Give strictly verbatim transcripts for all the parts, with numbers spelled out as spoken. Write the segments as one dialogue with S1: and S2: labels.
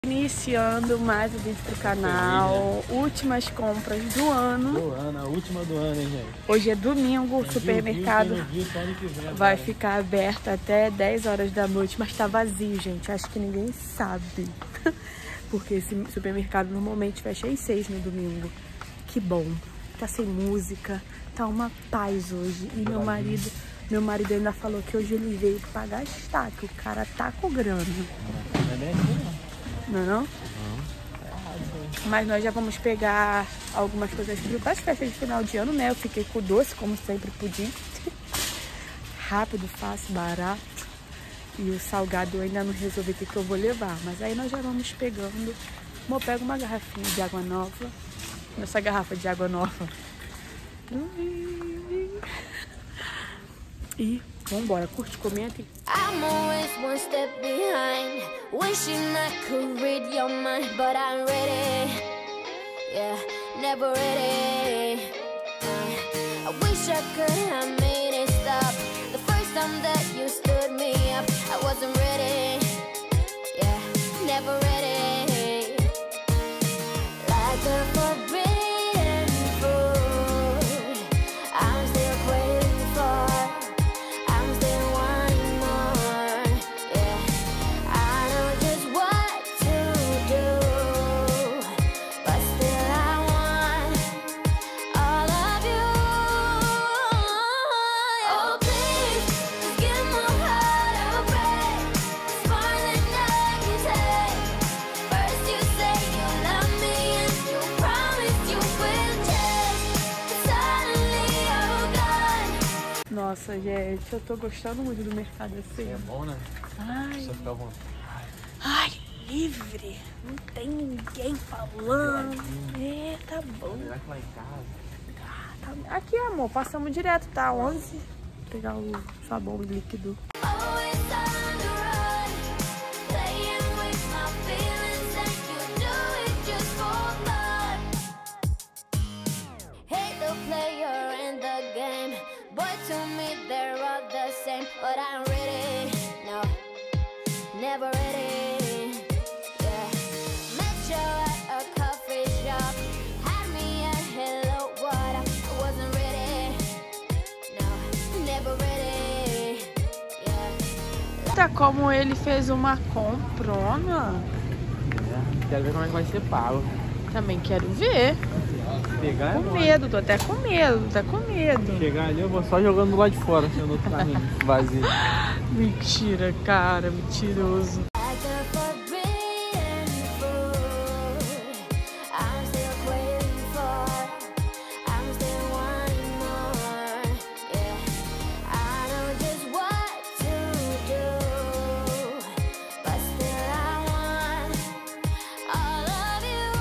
S1: Iniciando mais um vídeo pro canal, últimas compras do ano.
S2: Do ano, a última do ano, hein, gente?
S1: Hoje é domingo, o supermercado vai ficar aberto até dez horas da noite, mas tá vazio, gente. Acho que ninguém sabe, porque esse supermercado normalmente fecha às seis no domingo. Que bom, tá sem música, tá uma paz hoje. E meu marido, meu marido ainda falou que hoje ele veio pra gastar, que o cara tá com grana.
S2: Não é bem assim, não.
S1: Não é não? Não. Mas nós já vamos pegar algumas coisas para as festas de final de ano, né? Eu fiquei com o doce, como sempre, pudim. Rápido, fácil, barato. E o salgado eu ainda não resolvi o que, que eu vou levar. Mas aí nós já vamos pegando. Eu pego uma garrafinha de água nova. Essa garrafa de água nova. E vambora, curte, comenta.
S3: I'm always one step behind, wishing I could read your mind, but I'm ready, yeah, never ready. uh, I wish I could have made it stop the first time that you stood me up. I wasn't ready, yeah, never ready. Like a forbidden fruit, I'm still waiting for, I'm still wanting more, yeah. I know just what to do, but still I want all of you. Oh please, just give my heart a break. It's more than I can take. First you say you love me and you promise you will change, but suddenly you're gone.
S1: Nossa, gente, eu tô gostando muito do mercado assim.
S2: É bom, né?
S1: Ai,
S2: Você fica à vontade.
S1: ai, livre. Não tem ninguém falando. É, tá bom.
S2: Melhor que lá em casa.
S1: Tá- Aqui, amor, passamos direto, tá? onze. Vou pegar o sabão líquido.
S3: Always on the run, playing with my feelings, and you do it just for fun. Hate the player in the game, but to me they're all the same. But I'm ready, no, never ready. Yeah, met you at a coffee shop, had me a hello, what up? I wasn't ready, no, never ready. Yeah.
S1: Tá como ele fez uma comprona.
S2: É, quero ver como é que vai ser pago.
S1: Também quero ver.
S2: Pegar é
S1: Com
S2: bom.
S1: medo, tô até com medo, tô até com medo.
S2: Chegar ali, eu vou só jogando do lado de fora, assim, no outro caminho, vazio.
S1: Mentira, cara, mentiroso.
S3: Like a forbidden fruit, I'm still waiting for, I'm still wanting more, yeah. I know just what to do, but still I want all of you.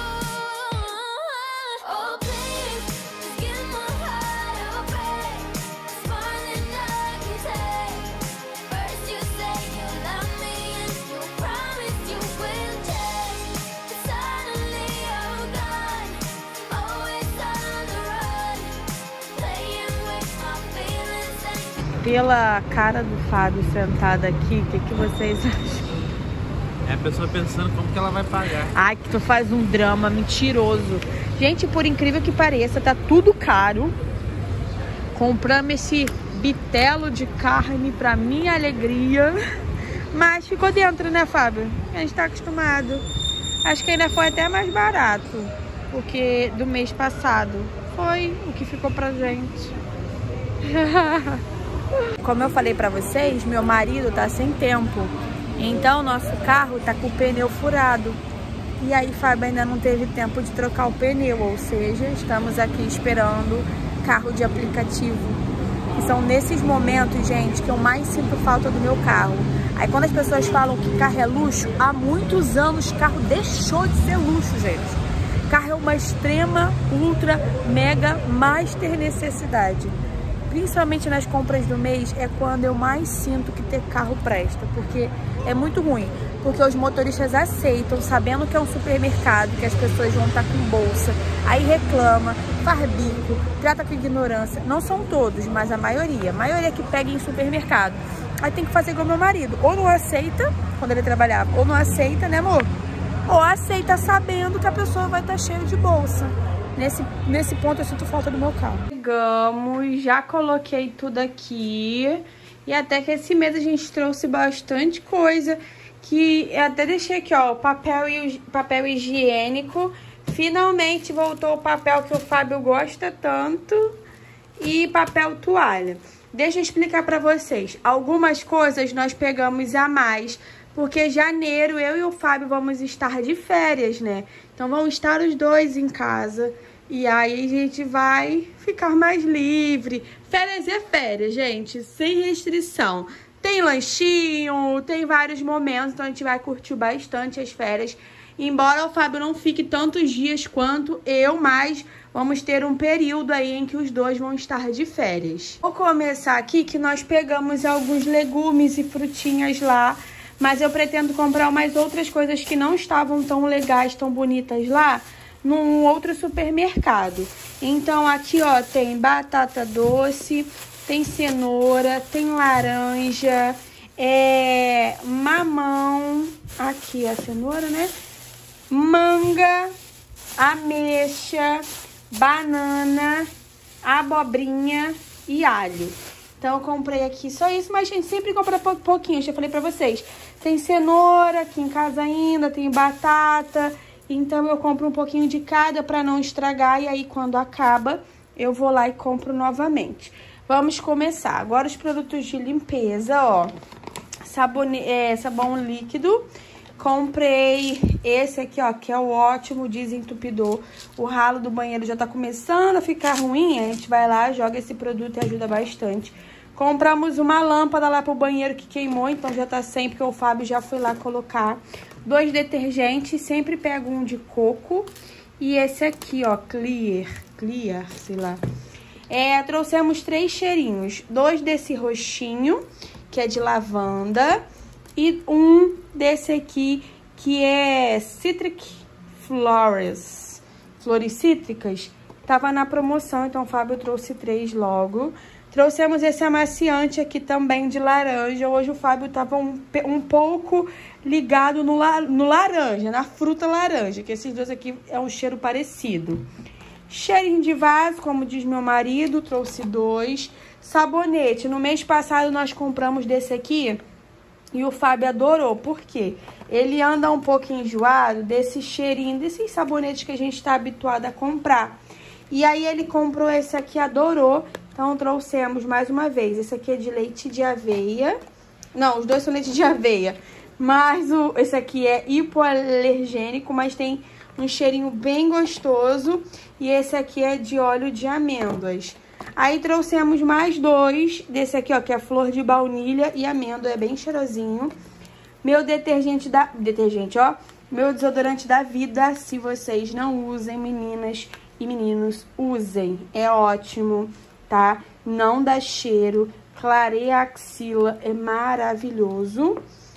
S3: Oh please, just give my heart a break. It's more than I can take. First you say you love me and you promise you will change, but suddenly you're gone. Always on the run, playing with my feelings, and
S1: Pela cara do Fábio sentado aqui, o que, que vocês acham?
S2: É a pessoa pensando como que ela vai pagar.
S1: Ai, que tu faz um drama mentiroso. Gente, por incrível que pareça, tá tudo caro. Compramos esse bitelo de carne pra minha alegria. Mas ficou dentro, né, Fábio? A gente tá acostumado. Acho que ainda foi até mais barato, porque do mês passado foi o que ficou pra gente. Como eu falei pra vocês, meu marido tá sem tempo. Então, nosso carro tá com o pneu furado. E aí, Fábio ainda não teve tempo de trocar o pneu. Ou seja, estamos aqui esperando carro de aplicativo. E são nesses momentos, gente, que eu mais sinto falta do meu carro. Aí quando as pessoas falam que carro é luxo, há muitos anos carro deixou de ser luxo, gente. Carro é uma extrema, ultra, mega, master necessidade. Principalmente nas compras do mês, é quando eu mais sinto que ter carro presta, porque é muito ruim. Porque os motoristas aceitam, sabendo que é um supermercado, que as pessoas vão estar com bolsa, aí reclama, faz bico, trata com ignorância. Não são todos, mas a maioria. A maioria que pega em supermercado. Aí tem que fazer igual meu marido. Ou não aceita, quando ele trabalhava, ou não aceita, né, amor? aceita sabendo que a pessoa vai estar cheia de bolsa. Nesse, nesse ponto eu sinto falta do meu carro. Chegamos, já coloquei tudo aqui. E até que esse mês a gente trouxe bastante coisa. Que eu até deixei aqui, ó, papel, papel higiênico. Finalmente voltou o papel que o Fábio gosta tanto. E papel toalha. Deixa eu explicar pra vocês. Algumas coisas nós pegamos a mais. Porque janeiro eu e o Fábio vamos estar de férias, né? Então vão estar os dois em casa. E aí a gente vai ficar mais livre. Férias é férias, gente. Sem restrição. Tem lanchinho, tem vários momentos. Então a gente vai curtir bastante as férias. Embora o Fábio não fique tantos dias quanto eu, mas vamos ter um período aí em que os dois vão estar de férias. Vou começar aqui que nós pegamos alguns legumes e frutinhas lá. Mas eu pretendo comprar umas outras coisas que não estavam tão legais, tão bonitas lá, num outro supermercado. Então aqui, ó, tem batata doce, tem cenoura, tem laranja, é, mamão, aqui a cenoura, né? Manga, ameixa, banana, abobrinha e alho. Então, eu comprei aqui só isso, mas a gente sempre compra pouquinho, já falei pra vocês. Tem cenoura aqui em casa ainda, tem batata. Então, eu compro um pouquinho de cada pra não estragar. E aí, quando acaba, eu vou lá e compro novamente. Vamos começar. Agora, os produtos de limpeza, ó. Sabone... É, sabão líquido. Comprei esse aqui, ó, que é o ótimo desentupidor. O ralo do banheiro já tá começando a ficar ruim. A gente vai lá, joga esse produto e ajuda bastante. Compramos uma lâmpada lá pro banheiro que queimou, então já tá sem, porque o Fábio já foi lá colocar. Dois detergentes, sempre pego um de coco. E esse aqui, ó, Clear, Clear, sei lá. É, trouxemos três cheirinhos. Dois desse roxinho, que é de lavanda. E um desse aqui, que é Citric Flores, flores cítricas. Tava na promoção, então o Fábio trouxe três logo. Trouxemos esse amaciante aqui também de laranja. Hoje o Fábio tava um, um pouco ligado no, la, no laranja, na fruta laranja, que esses dois aqui é um cheiro parecido. Cheirinho de vaso, como diz meu marido, trouxe dois. Sabonete, no mês passado nós compramos desse aqui e o Fábio adorou. Por quê? Ele anda um pouco enjoado desse cheirinho, desses sabonetes que a gente está habituado a comprar. E aí ele comprou esse aqui, adorou. Então trouxemos mais uma vez. Esse aqui é de leite de aveia. Não, os dois são leite de aveia. Mas o, esse aqui é hipoalergênico, mas tem um cheirinho bem gostoso. E esse aqui é de óleo de amêndoas. Aí trouxemos mais dois. Desse aqui, ó, que é flor de baunilha e amêndoa. É bem cheirosinho. Meu detergente da... Detergente, ó. Meu desodorante da vida. Se vocês não usem, meninas e meninos, usem. É ótimo, tá? Não dá cheiro. Clareia a axila. É maravilhoso.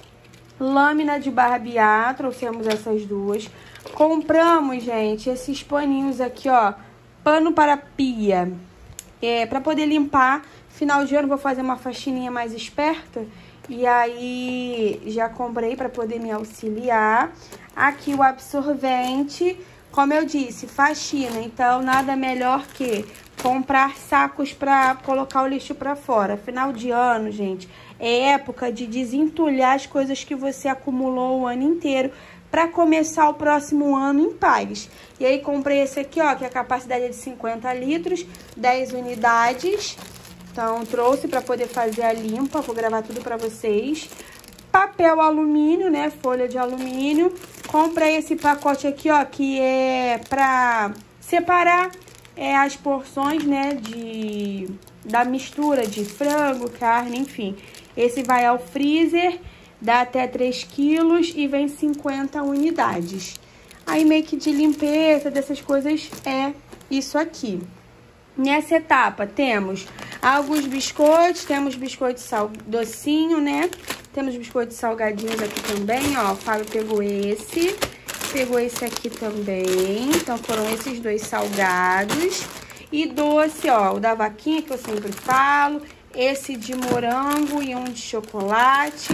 S1: Lâmina de barbear. Trouxemos essas duas. Compramos, gente, esses paninhos aqui, ó. Pano para pia. É, pra poder limpar. Final de ano vou fazer uma faxininha mais esperta. E aí já comprei pra poder me auxiliar. Aqui o absorvente. Como eu disse, faxina. Então nada melhor que comprar sacos pra colocar o lixo pra fora. Final de ano, gente, é época de desentulhar as coisas que você acumulou o ano inteiro para começar o próximo ano em paz. E aí comprei esse aqui, ó, que a capacidade é de cinquenta litros, dez unidades. Então trouxe para poder fazer a limpa, vou gravar tudo para vocês. Papel alumínio, né, folha de alumínio. Comprei esse pacote aqui, ó, que é para separar é, as porções, né, de, da mistura de frango, carne, enfim. Esse vai ao freezer. Dá até três quilos e vem cinquenta unidades. Aí, make de limpeza, dessas coisas, é isso aqui. Nessa etapa, temos alguns biscoitos. Temos biscoito sal... docinho, né? Temos biscoitos salgadinhos aqui também, ó. O Fábio pegou esse. Pegou esse aqui também. Então, foram esses dois salgados. E doce, ó. O da vaquinha, que eu sempre falo. Esse de morango e um de chocolate.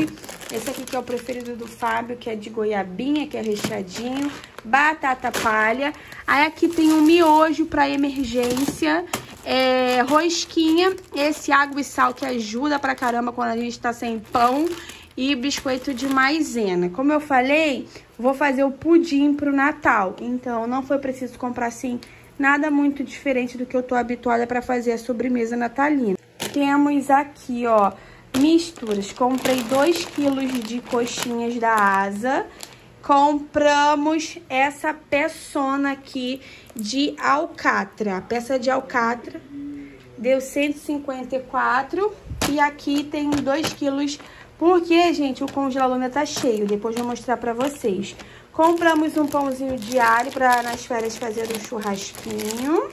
S1: Esse aqui que é o preferido do Fábio, que é de goiabinha, que é recheadinho. Batata palha. Aí aqui tem um miojo para emergência. É, rosquinha. Esse água e sal que ajuda pra caramba quando a gente tá sem pão. E biscoito de maisena. Como eu falei, vou fazer o pudim pro Natal. Então, não foi preciso comprar, assim, nada muito diferente do que eu tô habituada pra fazer a sobremesa natalina. Temos aqui, ó, misturas. Comprei dois quilos de coxinhas da Asa. Compramos essa peçona aqui de alcatra. A peça de alcatra deu cento e cinquenta e quatro. E aqui tem dois quilos... Porque, gente, o congelador ainda tá cheio. Depois eu vou mostrar pra vocês. Compramos um pãozinho de alho pra nas férias fazer um churrasquinho.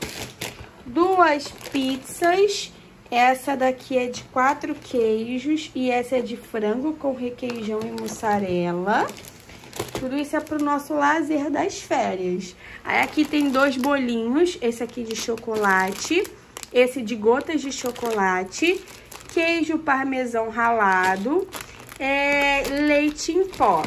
S1: Duas pizzas. Essa daqui é de quatro queijos. E essa é de frango com requeijão e mussarela. Tudo isso é pro nosso lazer das férias. Aí aqui tem dois bolinhos. Esse aqui de chocolate. Esse de gotas de chocolate. Queijo parmesão ralado, é, leite em pó.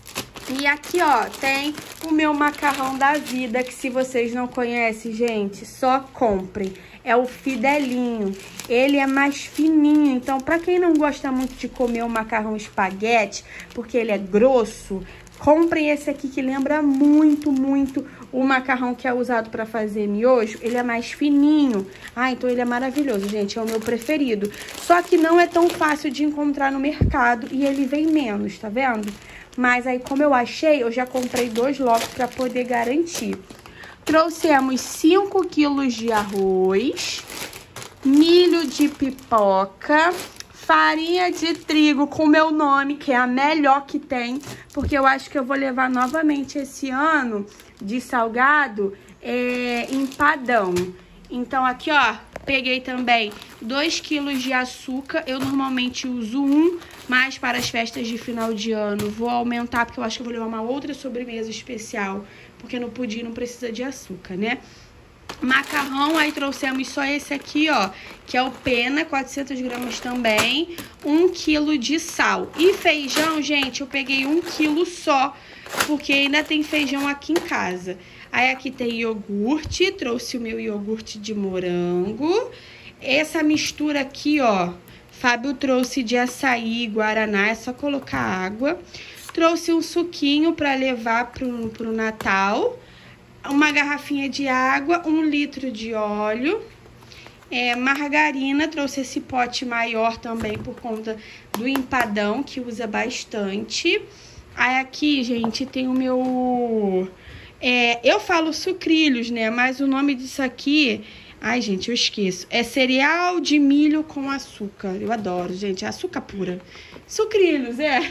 S1: E aqui, ó, tem o meu macarrão da vida, que se vocês não conhecem, gente, só comprem. É o Fidelinho. Ele é mais fininho, então pra quem não gosta muito de comer o macarrão espaguete, porque ele é grosso, comprem esse aqui que lembra muito, muito o macarrão que é usado pra fazer miojo. Ele é mais fininho. Ah, então ele é maravilhoso, gente. É o meu preferido. Só que não é tão fácil de encontrar no mercado e ele vem menos, tá vendo? Mas aí, como eu achei, eu já comprei dois logo pra poder garantir. Trouxemos cinco quilos de arroz, milho de pipoca, farinha de trigo com meu nome, que é a melhor que tem, porque eu acho que eu vou levar novamente esse ano de salgado é, empadão. Então aqui, ó, peguei também dois quilos de açúcar. Eu normalmente uso um, mas para as festas de final de ano vou aumentar, porque eu acho que eu vou levar uma outra sobremesa especial, porque no pudim não precisa de açúcar, né? Macarrão, aí trouxemos só esse aqui, ó, que é o Pena, quatrocentas gramas também, um quilo de sal. E feijão, gente, eu peguei um quilo só, porque ainda tem feijão aqui em casa. Aí aqui tem iogurte, trouxe o meu iogurte de morango. Essa mistura aqui, ó, Fábio trouxe de açaí e guaraná, é só colocar água. Trouxe um suquinho pra levar pro, pro Natal. Uma garrafinha de água, um litro de óleo, é, margarina, trouxe esse pote maior também por conta do empadão, que usa bastante. Aí aqui, gente, tem o meu... É, eu falo sucrilhos, né? Mas o nome disso aqui... Ai, gente, eu esqueço. É cereal de milho com açúcar. Eu adoro, gente. É açúcar pura. Sucrilhos, é...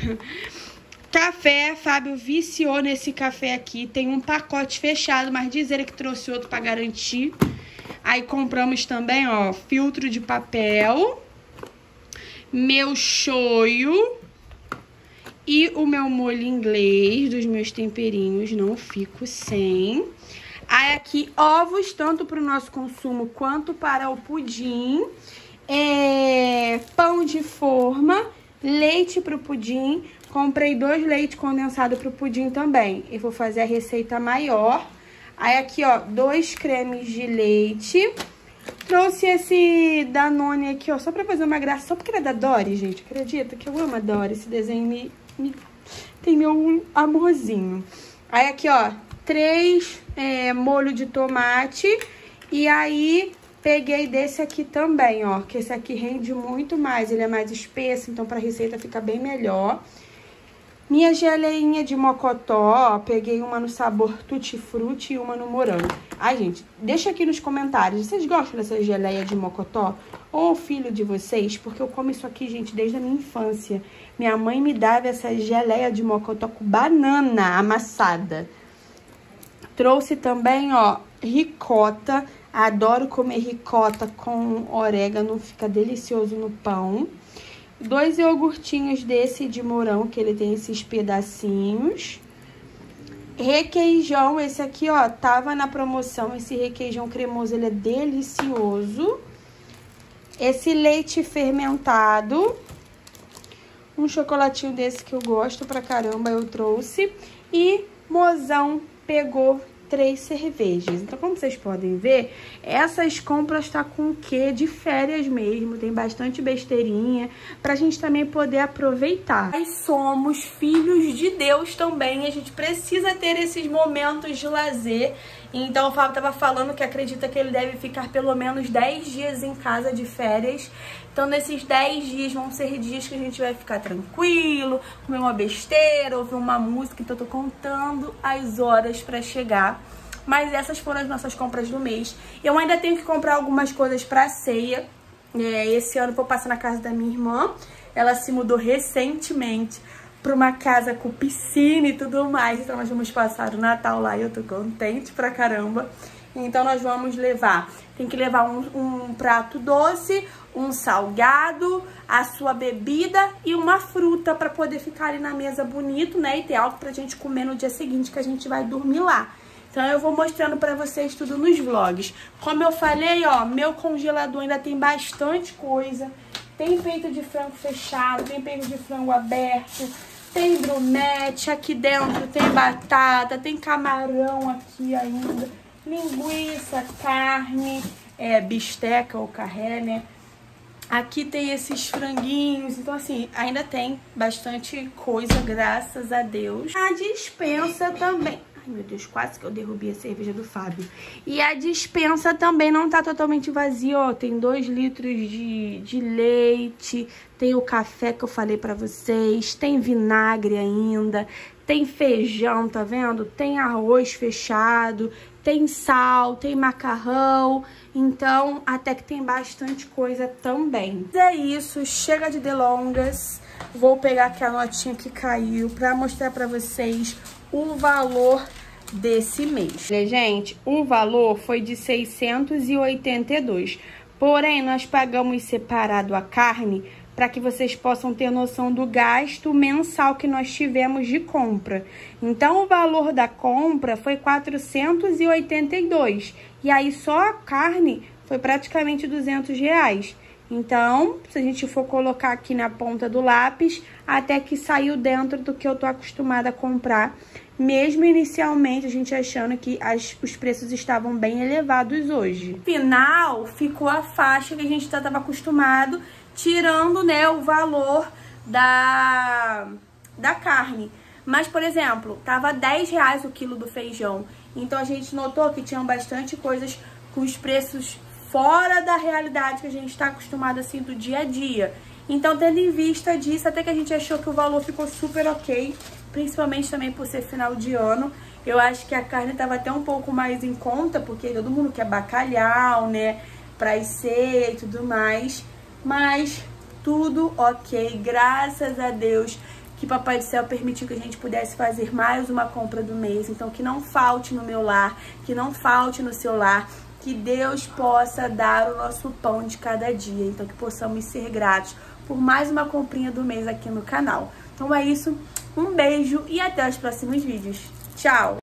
S1: Café, Fábio viciou nesse café aqui. Tem um pacote fechado, mas diz ele que trouxe outro pra garantir. Aí compramos também, ó, filtro de papel, meu shoyu e o meu molho inglês dos meus temperinhos. Não fico sem. Aí aqui, ovos, tanto para o nosso consumo quanto para o pudim. É, pão de forma, leite para o pudim. Comprei dois leite condensado pro pudim também. E vou fazer a receita maior. Aí aqui, ó, dois cremes de leite. Trouxe esse Danone aqui, ó, só pra fazer uma graça. Só porque ele é da Dory, gente. Acredita que eu amo a Dory. Esse desenho me, me tem meu amorzinho. Aí aqui, ó, três é, molho de tomate. E aí... peguei desse aqui também, ó, que esse aqui rende muito mais, ele é mais espesso, então pra receita fica bem melhor. Minha geleinha de mocotó, ó, peguei uma no sabor tutti-frutti e uma no morango. Ai, gente, deixa aqui nos comentários, vocês gostam dessa geleia de mocotó? Ou o filho de vocês? Porque eu como isso aqui, gente, desde a minha infância. Minha mãe me dava essa geleia de mocotó com banana amassada. Trouxe também, ó, ricota. Adoro comer ricota com orégano, fica delicioso no pão. Dois iogurtinhos desse de morango, que ele tem esses pedacinhos. Requeijão, esse aqui, ó, tava na promoção. Esse requeijão cremoso, ele é delicioso. Esse leite fermentado. Um chocolatinho desse que eu gosto pra caramba eu trouxe. E Mozão pegou três cervejas. Então, como vocês podem ver, essas compras tá com o quê? De férias mesmo. Tem bastante besteirinha pra gente também poder aproveitar. Nós somos filhos de Deus também. A gente precisa ter esses momentos de lazer. Então, o Fábio tava falando que acredita que ele deve ficar pelo menos dez dias em casa de férias. Então, nesses dez dias vão ser dias que a gente vai ficar tranquilo, comer uma besteira, ouvir uma música. Então, eu tô contando as horas pra chegar. Mas essas foram as nossas compras do mês. Eu ainda tenho que comprar algumas coisas pra ceia. É, esse ano eu vou passar na casa da minha irmã. Ela se mudou recentemente pra uma casa com piscina e tudo mais. Então nós vamos passar o Natal lá e eu tô contente pra caramba. Então nós vamos levar, tem que levar um, um prato doce, um salgado, a sua bebida e uma fruta pra poder ficar ali na mesa bonito, né? E ter algo pra gente comer no dia seguinte que a gente vai dormir lá. Então eu vou mostrando pra vocês tudo nos vlogs. Como eu falei, ó, meu congelador ainda tem bastante coisa. Tem peito de frango fechado, tem peito de frango aberto, tem brumete, aqui dentro tem batata, tem camarão aqui ainda, linguiça, carne, é, bisteca ou carré, né? Aqui tem esses franguinhos, então assim, ainda tem bastante coisa, graças a Deus. A despensa também... Meu Deus, quase que eu derrubei a cerveja do Fábio. E a despensa também não tá totalmente vazia, ó. Tem dois litros de, de leite, tem o café que eu falei pra vocês, tem vinagre ainda, tem feijão, tá vendo? Tem arroz fechado, tem sal, tem macarrão. Então, até que tem bastante coisa também. É isso, chega de delongas. Vou pegar aqui a notinha que caiu pra mostrar pra vocês o valor desse mês. Gente, o valor foi de seiscentos e oitenta e dois. Porém, nós pagamos separado a carne para que vocês possam ter noção do gasto mensal que nós tivemos de compra. Então, o valor da compra foi quatrocentos e oitenta e dois. E aí, só a carne foi praticamente duzentos reais. Então, se a gente for colocar aqui na ponta do lápis, até que saiu dentro do que eu tô acostumada a comprar. Mesmo inicialmente, a gente achando que as, os preços estavam bem elevados hoje. No final, ficou a faixa que a gente já estava acostumado, tirando, né, o valor da, da carne. Mas, por exemplo, tava dez reais o quilo do feijão. Então, a gente notou que tinham bastante coisas com os preços fora da realidade que a gente está acostumado assim do dia a dia. Então, tendo em vista disso, até que a gente achou que o valor ficou super ok, principalmente também por ser final de ano. Eu acho que a carne estava até um pouco mais em conta, porque todo mundo quer bacalhau, né, pra ceia e tudo mais. Mas tudo ok, graças a Deus que Papai do Céu permitiu que a gente pudesse fazer mais uma compra do mês. Então, que não falte no meu lar, que não falte no seu lar. Que Deus possa dar o nosso pão de cada dia. Então, que possamos ser gratos por mais uma comprinha do mês aqui no canal. Então é isso, um beijo e até os próximos vídeos. Tchau!